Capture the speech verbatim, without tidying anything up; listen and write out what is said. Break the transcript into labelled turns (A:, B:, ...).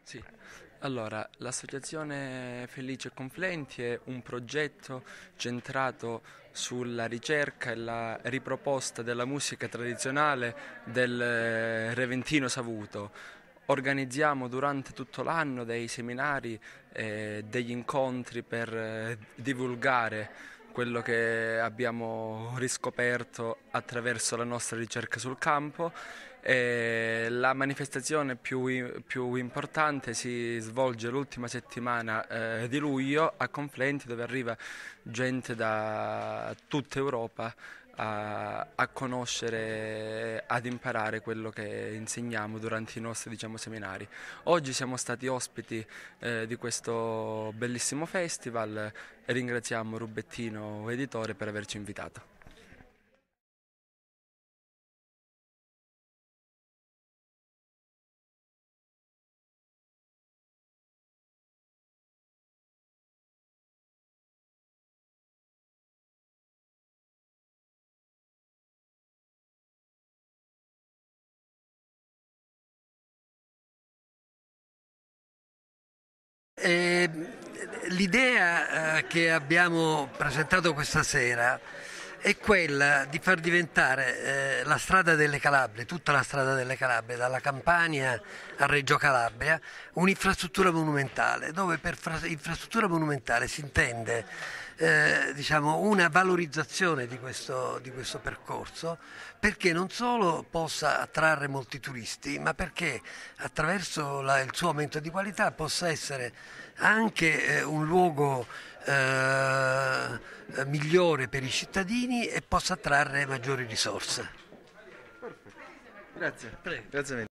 A: Sì, allora l'associazione Felice e Conflenti è un progetto centrato sulla ricerca e la riproposta della musica tradizionale del eh, Reventino Savuto. Organizziamo durante tutto l'anno dei seminari e degli incontri per eh, divulgare quello che abbiamo riscoperto attraverso la nostra ricerca sul campo. E la manifestazione più, più importante si svolge l'ultima settimana eh, di luglio a Conflenti, dove arriva gente da tutta Europa a, a conoscere, ad imparare quello che insegniamo durante i nostri, diciamo, seminari. Oggi siamo stati ospiti eh, di questo bellissimo festival e ringraziamo Rubettino Editore per averci invitato.
B: Eh, L'idea eh, che abbiamo presentato questa sera è quella di far diventare eh, la strada delle Calabre, tutta la strada delle Calabre, dalla Campania a Reggio Calabria, un'infrastruttura monumentale, dove per fra- infrastruttura monumentale si intende eh, diciamo, una valorizzazione di questo, di questo percorso, perché non solo possa attrarre molti turisti, ma perché attraverso la- il suo aumento di qualità possa essere anche eh, un luogo eh, migliore per i cittadini e possa attrarre maggiori risorse.
A: Grazie,
B: Prego.
A: grazie mille.